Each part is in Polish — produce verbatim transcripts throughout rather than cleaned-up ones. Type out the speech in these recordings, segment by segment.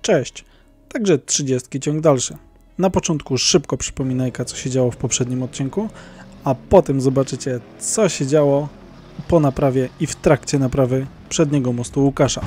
Cześć, także trzydziestki ciąg dalszy. Na początku szybko przypominajka, co się działo w poprzednim odcinku, a potem zobaczycie, co się działo po naprawie i w trakcie naprawy przedniego mostu Łukasza.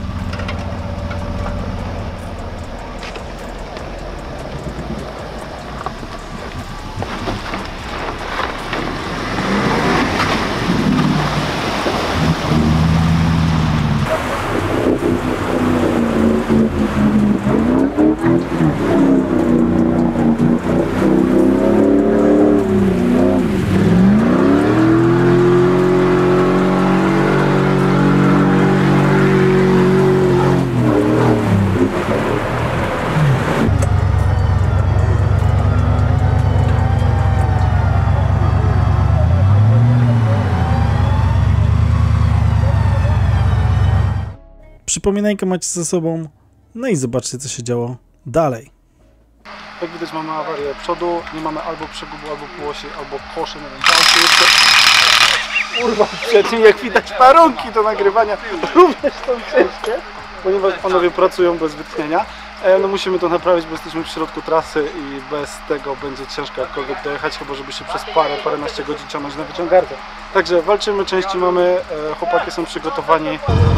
Przypominajkę macie ze sobą, no i zobaczcie, co się działo dalej. Jak widać, mamy awarię przodu, nie mamy albo przegubu, albo półosi, albo koszy, nie wiem, dalszy jeszcze. Kurwa, przed nim, jak widać, warunki do nagrywania również są ciężkie, ponieważ panowie pracują bez wytchnienia. No musimy to naprawić, bo jesteśmy w środku trasy i bez tego będzie ciężko jakkolwiek dojechać, chyba żeby się przez parę, paręnaście godzin ciągnąć na wyciągarce. Także walczymy, części mamy, chłopaki są przygotowani.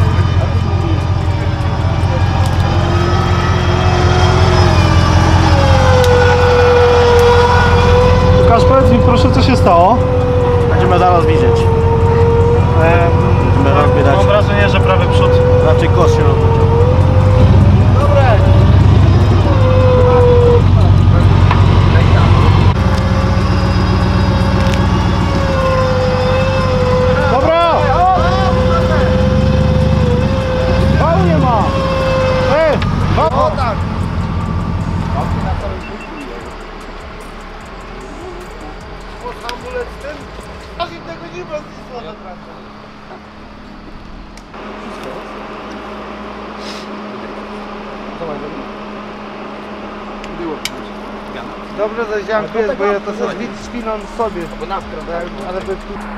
Łukasz, powiedz mi proszę, co się stało? Będziemy zaraz widzieć. Będziemy rozbierać. Mam wrażenie, że prawy przód raczej kosz się rozpoczął. Dobre! Dobra! Wał nie ma! Ej! O tak! Hamulec ten, aż innego nie ma zysła naprawdę. Dobrze, że ziarnko jest, bo ja to sobie spinam sobie. Ale by...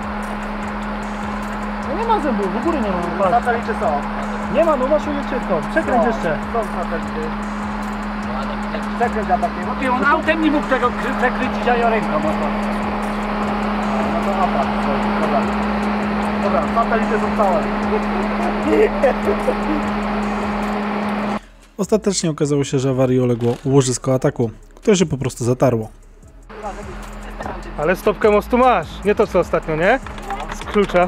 No nie ma zębów, w góry nie ma. Satelity są. Nie ma, no masz uliczynką. Przekręć jeszcze. Są satelity. Przekręć atakiem. I on autem nie mógł tego przekręcić, a ja ręką. No to aparat. Dobra. Dobra, satelity są całe. Ostatecznie okazało się, że awarii uległo łożysko ataku, które się po prostu zatarło. Ale stopkę mostu masz, nie to co ostatnio, nie? Z klucza.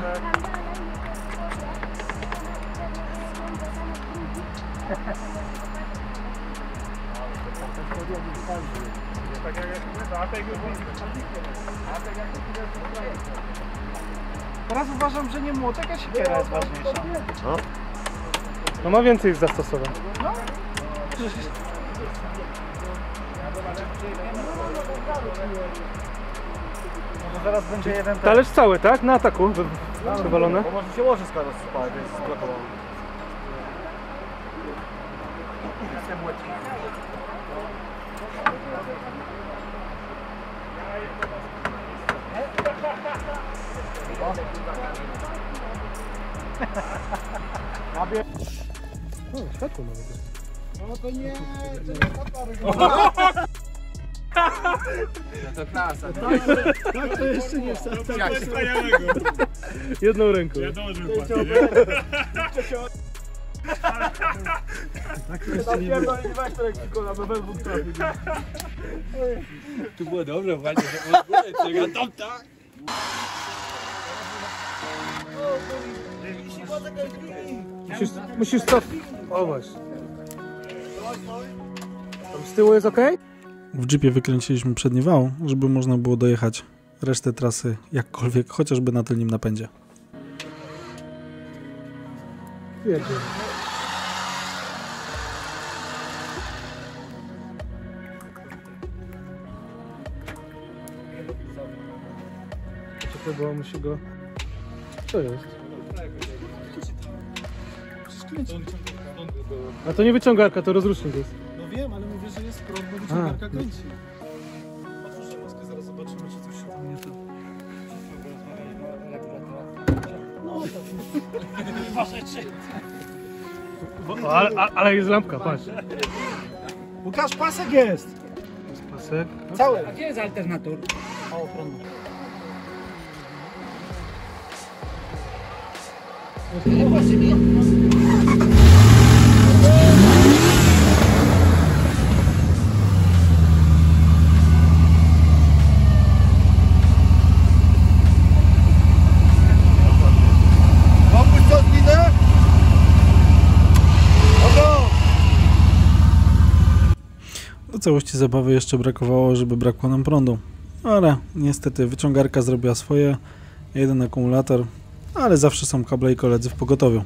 Teraz uważam, że nie młotek, a siekiera jest ważniejsza. No. No ma więcej zastosowań. Może zaraz będzie jeden Talerz cały, tak? Na ataku przewalone. Bo może się łożyska rozsypały, więc zblokowało. O, światło nawet. No to nie, To klasa. tak to jeszcze nie wsadza. Jedną ręką. Ja dołożył płatę, Tu było dobre, właśnie, że od góry czego tam tak. Musisz, musisz cofnąć. O właśnie. Tam z tyłu jest ok? W jeepie wykręciliśmy przedni wał, żeby można było dojechać resztę trasy jakkolwiek, chociażby na tylnym napędzie. Jedzie. Czekaj, bo musi go... Co jest? A to nie wyciągarka, to rozrusznik jest. No wiem, ale mówię, że jest prąd, bo wyciągarka kręci. Otwórzę maskę, zaraz zobaczymy, czy coś się tam nie to. No tak. Dwa rzeczy. O, ale, ale jest lampka, patrz. Łukasz, pasek jest! Jest pasek. Cały! A gdzie jest alternator? O, prądu. Pomóż co zginę? Do całości zabawy jeszcze brakowało, żeby brakło nam prądu. Ale niestety wyciągarka zrobiła swoje, jeden akumulator, ale zawsze są kable i koledzy w pogotowiu.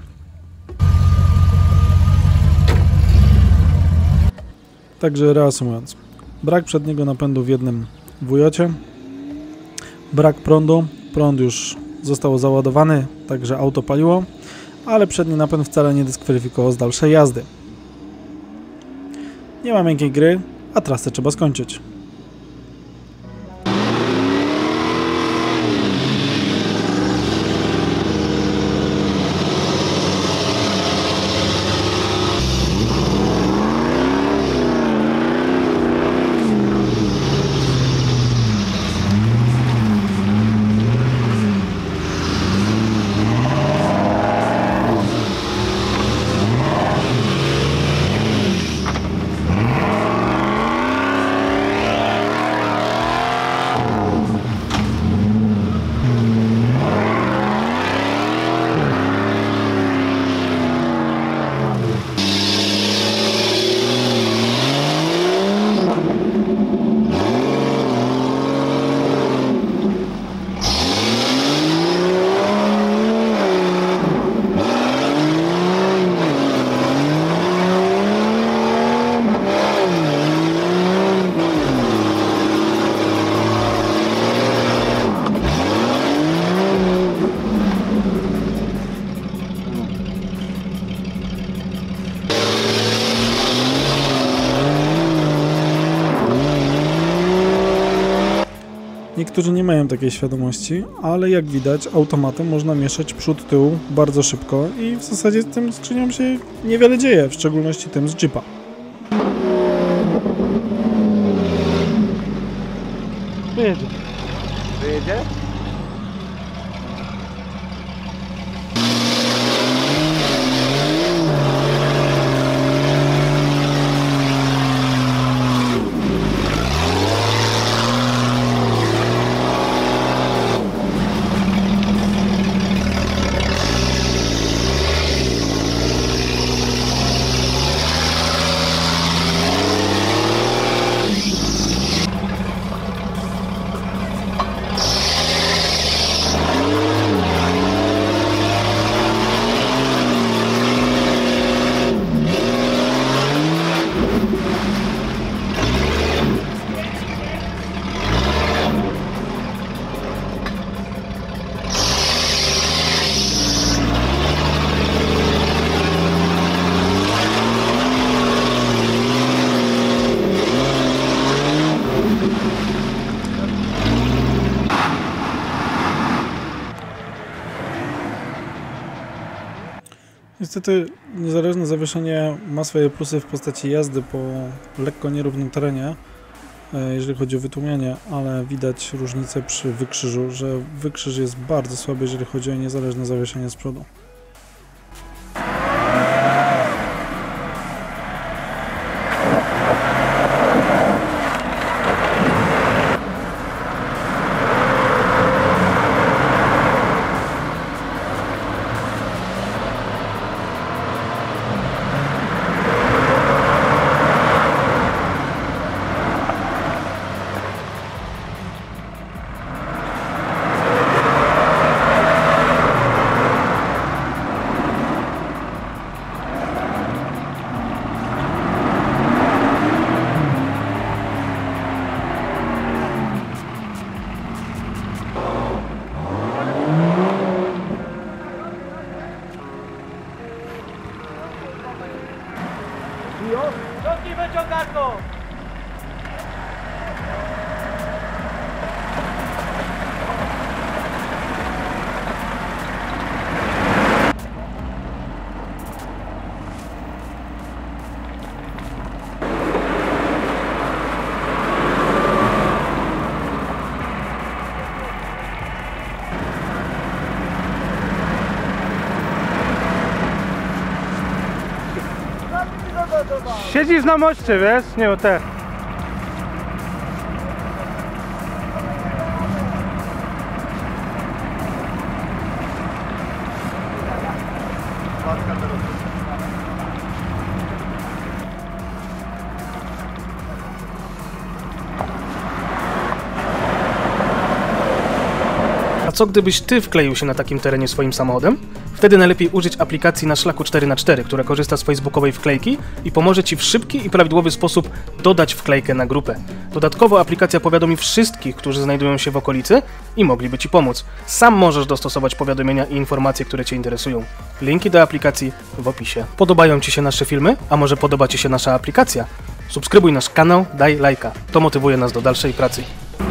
Także reasumując, brak przedniego napędu w jednym wujocie, brak prądu, prąd już został załadowany, także auto paliło, ale przedni napęd wcale nie dyskwalifikował z dalszej jazdy. Nie ma miękkiej gry, a trasę trzeba skończyć. Niektórzy nie mają takiej świadomości, ale jak widać automatem można mieszać przód, tył bardzo szybko i w zasadzie z tym skrzynią się niewiele dzieje, w szczególności tym z Jeepa. Wyjedzie. Wyjedzie? Niestety niezależne zawieszenie ma swoje plusy w postaci jazdy po lekko nierównym terenie, jeżeli chodzi o wytłumianie, ale widać różnicę przy wykrzyżu, że wykrzyż jest bardzo słaby, jeżeli chodzi o niezależne zawieszenie z przodu. Ciągnij wyciągarką! Siedzisz na moście, wiesz? Nie, o te. A co gdybyś ty wkleił się na takim terenie swoim samochodem? Wtedy najlepiej użyć aplikacji na szlaku cztery na cztery, która korzysta z facebookowej wklejki i pomoże ci w szybki i prawidłowy sposób dodać wklejkę na grupę. Dodatkowo aplikacja powiadomi wszystkich, którzy znajdują się w okolicy i mogliby ci pomóc. Sam możesz dostosować powiadomienia i informacje, które cię interesują. Linki do aplikacji w opisie. Podobają ci się nasze filmy? A może podoba ci się nasza aplikacja? Subskrybuj nasz kanał, daj lajka. To motywuje nas do dalszej pracy.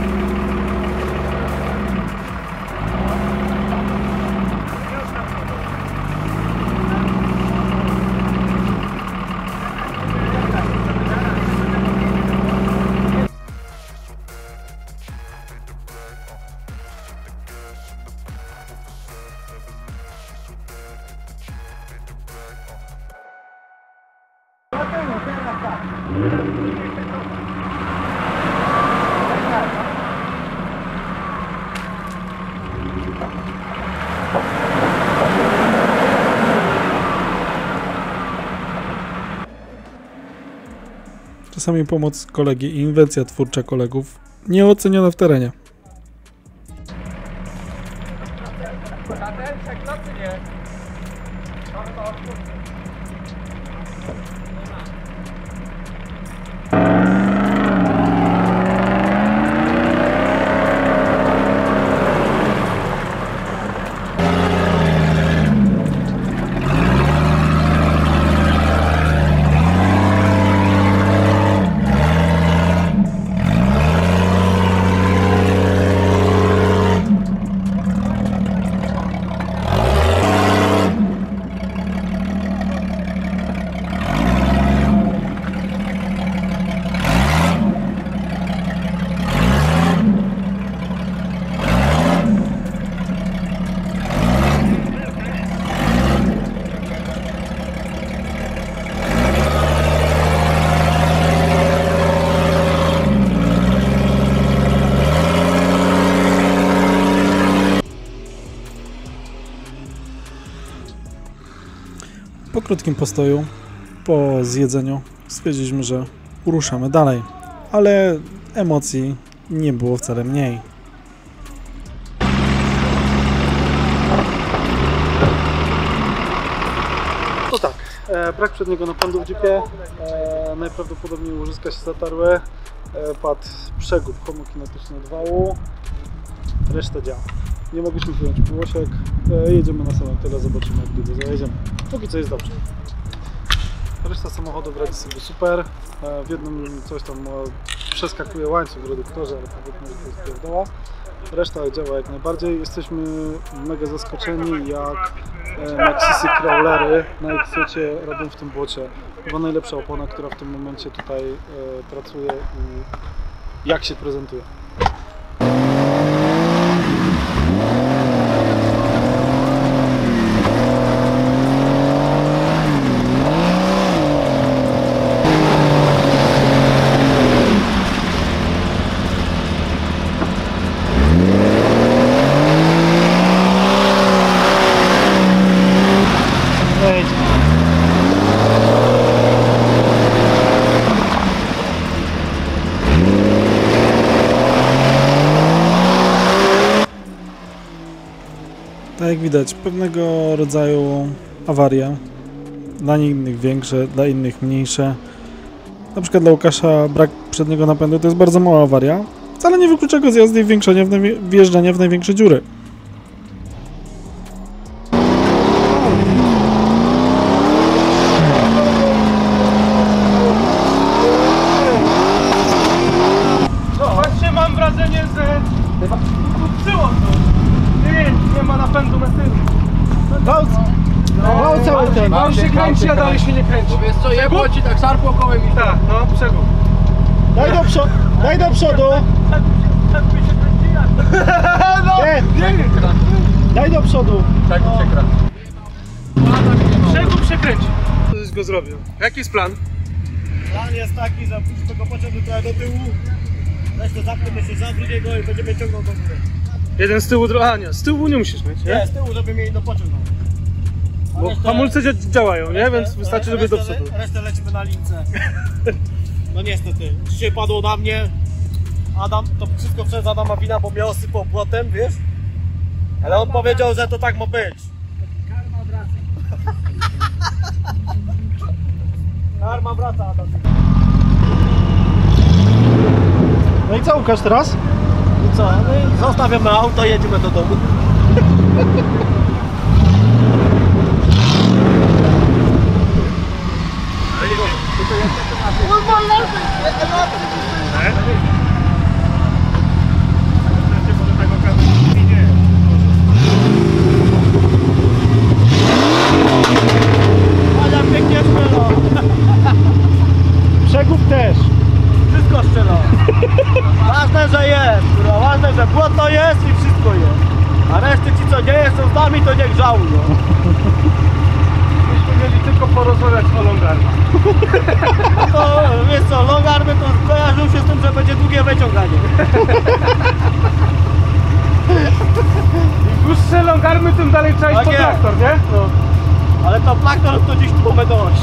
Czasami pomoc kolegi i inwencja twórcza kolegów nieoceniona w terenie. Po krótkim postoju, po zjedzeniu stwierdziliśmy, że ruszamy dalej, ale emocji nie było wcale mniej. To tak, e, brak przedniego napędu w jeepie, e, najprawdopodobniej łożyska się zatarły, e, padł przegub homokinetyczny od wału, reszta działa. Nie mogliśmy wyjąć półosiek, e, jedziemy na samym tyle, zobaczymy jak długo zajedziemy. Póki co jest dobrze. Reszta samochodów radzi sobie super, e, w jednym coś tam e, przeskakuje łańcuch w reduktorze, ale powiedzmy, że to jest pierdoła. Reszta działa jak najbardziej. Jesteśmy mega zaskoczeni, jak e, Maxisy crawlery na X-Cie robią w tym błocie. Chyba najlepsza opona, która w tym momencie tutaj e, pracuje i jak się prezentuje. Tak jak widać, pewnego rodzaju awarie, dla innych większe, dla innych mniejsze. Na przykład dla Łukasza brak przedniego napędu to jest bardzo mała awaria, wcale nie wyklucza go z jazdy i wjeżdżania w, najwi- wjeżdżania w największe dziury. No właśnie mam wrażenie, że kupcyło to. Nie, nie ma napędu na tył. Wał, wał cały ten. Wał się kręci, a dalej się nie kręci. Wiesz co, jebło ci tak szarpło kołem i Tak, no, przegub. Daj do, przo daj do przodu. Nie, daj do przodu. tak się gra. Przegub się kręci. To jest go zrobił. Jaki jest plan? Plan jest taki, że puszczę go pociągnę trochę do tyłu, weź to zapnę się za drugiego i będziemy ciągnął do góry. Jeden z tyłu, a nie, z tyłu nie musisz mieć, nie? Nie, z tyłu, żeby mieli do pociągnął. A Bo resztę- hamulce dzia- działają, nie? resztę- Więc wystarczy, żeby do resztę- przodu. Resztę lecimy na lince. No niestety, dzisiaj padło na mnie. Adam, to wszystko przez Adama wina, bo mnie osypał błotem, wiesz? Ale on powiedział, że to tak ma być. Karma wraca. Karma wraca, Adam. No i co, Łukasz, teraz? I co? No i zostawiamy auto, jedziemy do domu. Ania pięknie strzela. Przegub też. Wszystko strzela. Ważne, że jest. kurwa. Ważne, że błoto jest i wszystko jest. A reszty ci, co nie jest z nami, to niech żałują. Myśmy mieli tylko porozmawiać o longarmach. To wiesz co, long army to kojarzył się z tym, że będzie długie wyciąganie. Im dłuższe longarmy, tym dalej trzeba iść Tak po jest. traktor, nie? No. Ale to plaktor to dziś tłumę dość.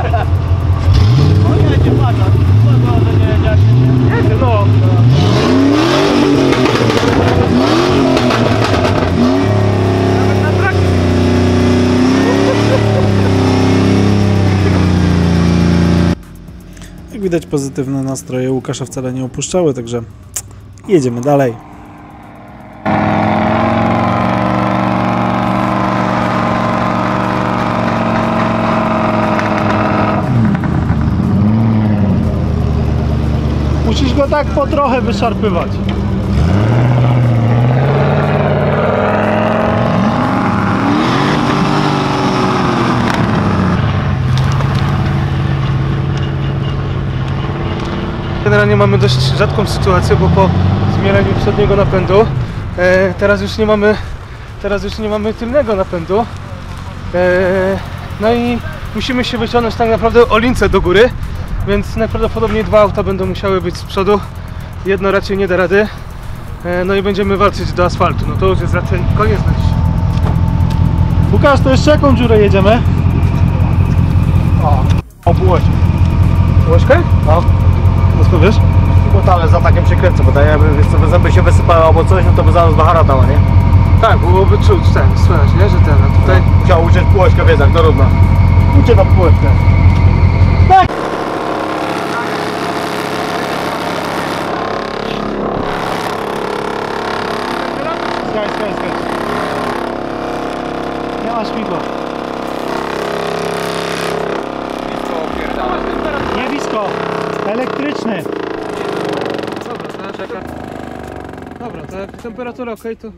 O jedzie, patrz, to że nie jedzie. Jedzie, no. Nawet na trakcie. Jak widać, pozytywne nastroje Łukasza wcale nie opuszczały, także jedziemy dalej. Musisz go tak po trochę wyszarpywać. Generalnie mamy dość rzadką sytuację, bo po zmieleniu przedniego napędu e, teraz już nie mamy teraz już nie mamy tylnego napędu. E, no i musimy się wyciągnąć tak naprawdę o lince do góry, więc najprawdopodobniej dwa auta będą musiały być z przodu. Jedno raczej nie da rady. E, no i będziemy walczyć do asfaltu. No to już jest raczej koniec na dziś. Łukasz, to jeszcze jaką dziurę jedziemy? O, obułeś. Łożkę? No, No skąd wiesz? bo ale za takim się kręcę, bo tak jakby wiesz co, zęby się wysypały albo coś, no to by zaraz bachara dała, nie? Tak, byłoby czuć ten, słychać, nie? Że ten, a tutaj... Musiał uciec półeczkę, wiesz jak to równa. Ucie na półeczkę. Skaj, skaj, skaj. Nie ma śmigła. Nie wisko. Elektryczny. Dobra, to ja czekam. Dobra, to jak temperatura ok, to...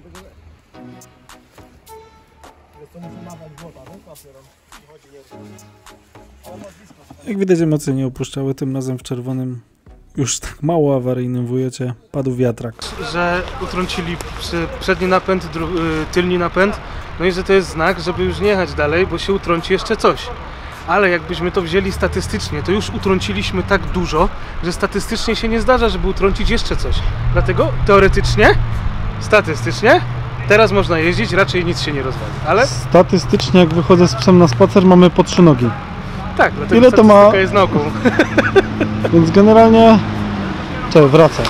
Jak widać, emocje nie opuszczały, tym razem w czerwonym, już tak mało awaryjnym wujecie, padł wiatrak. Że utrącili przy- przedni napęd, dru- y, tylni napęd, no i że to jest znak, żeby już nie jechać dalej, bo się utrąci jeszcze coś. Ale jakbyśmy to wzięli statystycznie, to już utrąciliśmy tak dużo, że statystycznie się nie zdarza, żeby utrącić jeszcze coś. Dlatego teoretycznie, statystycznie, teraz można jeździć, raczej nic się nie rozwali. Ale Statystycznie jak wychodzę z psem na spacer, mamy po trzy nogi. tak, dlatego Ile to ma- statystyka jest nauką. Więc generalnie... Czekaj, wracaj.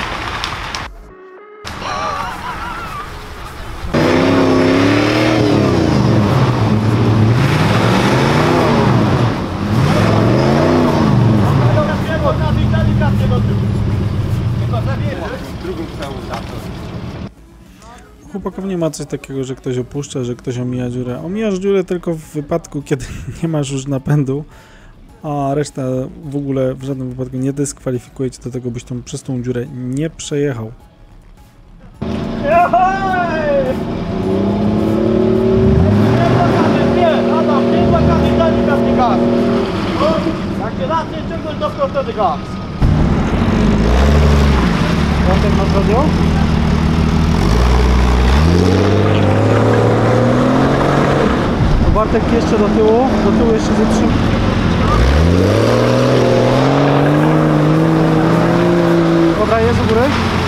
Chłopaków nie ma coś takiego, że ktoś opuszcza, że ktoś omija dziurę. Omijasz dziurę tylko w wypadku, kiedy nie masz już napędu, a reszta w ogóle w żadnym wypadku nie dyskwalifikuje cię do tego, byś tą, przez tą dziurę nie przejechał. Nie, Adam, nie zakazać dali każdy gaz. Jak się zacznie ciągnąć, to wtedy gaz. Bartek nas radio? Bartek jeszcze do tyłu, do tyłu jeszcze ze trzy. Dobra, jest u góry.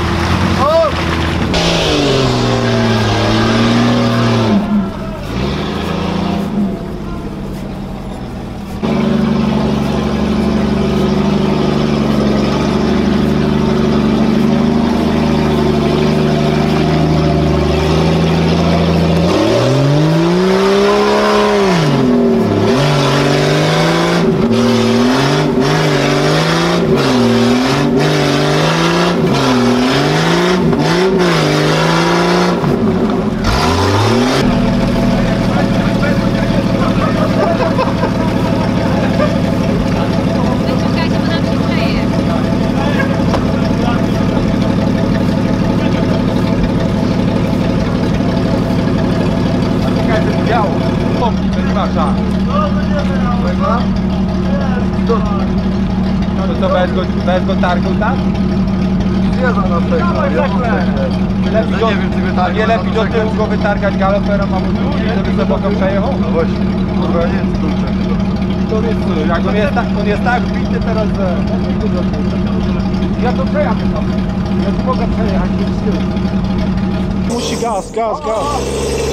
To co, bez go, bez go targał tak? Zjeżdża na tego. Lepiej go, nie lepiej do tyłu go wytargać galoperem, a żeby za bokiem przejechał? No właśnie, kurwa nie jest kurczę. To jest, jak on jest tak, on jest tak wbity teraz, że... Ja to przejadę tam. Ja tu mogę przejechać z tyłu. Musi gaz, gaz, gaz.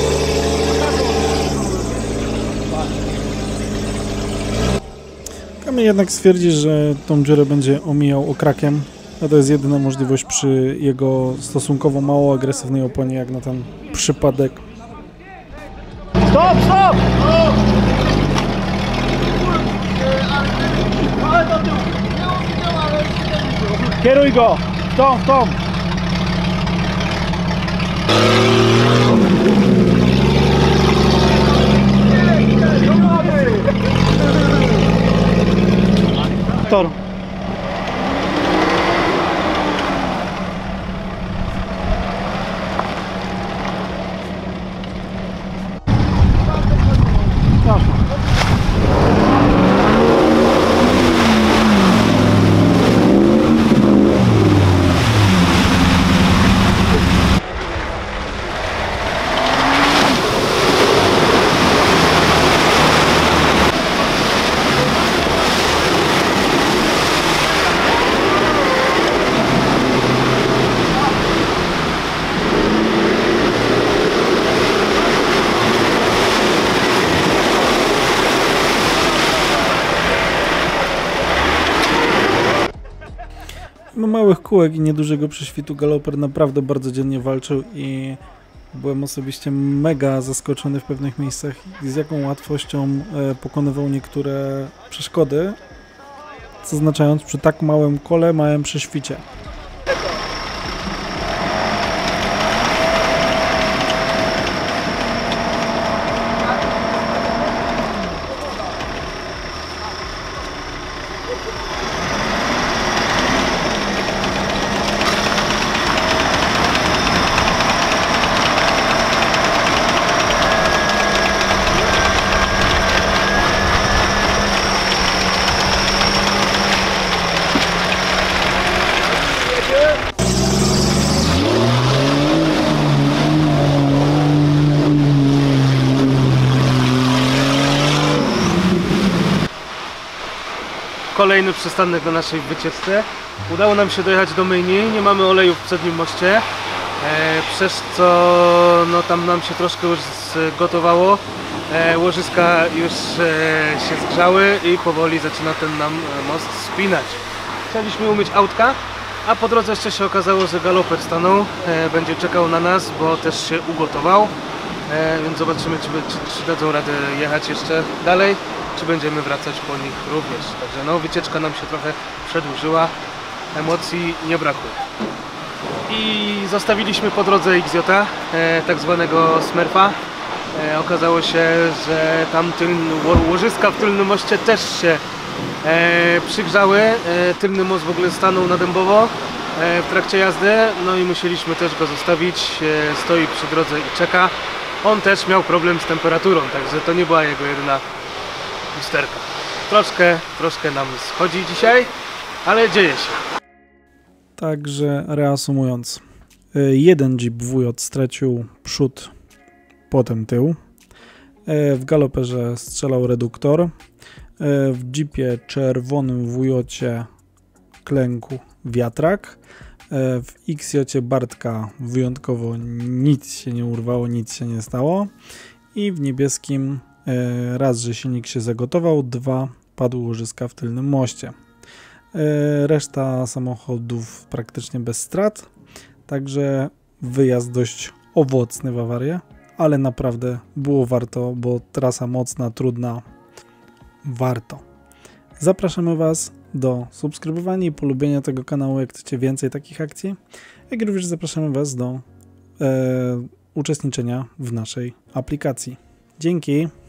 Kamil jednak stwierdzi, że tą dziurę będzie omijał okrakiem, a to jest jedyna możliwość przy jego stosunkowo mało agresywnej oponie, jak na ten przypadek. Stop, stop! Kieruj go! W tą, w tą! Tor. Mimo małych kółek i niedużego prześwitu galoper naprawdę bardzo dzielnie walczył i byłem osobiście mega zaskoczony w pewnych miejscach, z jaką łatwością pokonywał niektóre przeszkody, zaznaczając przy tak małym kole, małym prześwicie. Kolejny przystanek do naszej wycieczce. Udało nam się dojechać do myjni, nie mamy oleju w przednim moście, e, przez co no, tam nam się troszkę już zgotowało. E, łożyska już e, się zgrzały i powoli zaczyna ten nam most spinać. Chcieliśmy umyć autka, a po drodze jeszcze się okazało, że galoper stanął, e, będzie czekał na nas, bo też się ugotował. E, więc zobaczymy, czy, czy, czy dadzą radę jechać jeszcze dalej, czy będziemy wracać po nich również. Także no, wycieczka nam się trochę przedłużyła, emocji nie brakło. I zostawiliśmy po drodze X J, e, tak zwanego Smurfa. E, okazało się, że tam tylny, łożyska w tylnym moście też się e, przygrzały. E, tylny most w ogóle stanął na dębowo e, w trakcie jazdy, no i musieliśmy też go zostawić. E, stoi przy drodze i czeka. On też miał problem z temperaturą, także to nie była jego jedyna usterka. Troszkę, troszkę nam schodzi dzisiaj, ale dzieje się. Także reasumując, jeden Jeep W J stracił przód, potem tył. W galoperze strzelał reduktor. w Jeepie czerwonym W J klęku wiatrak, w X J Bartka wyjątkowo nic się nie urwało, nic się nie stało i w niebieskim raz, że silnik się zagotował, dwa, padły łożyska w tylnym moście. Reszta samochodów praktycznie bez strat, także wyjazd dość owocny w awarię, ale naprawdę było warto, bo trasa mocna, trudna, warto. Zapraszamy Was do subskrybowania i polubienia tego kanału, jak chcecie więcej takich akcji, jak również zapraszamy Was do e, uczestniczenia w naszej aplikacji. Dzięki!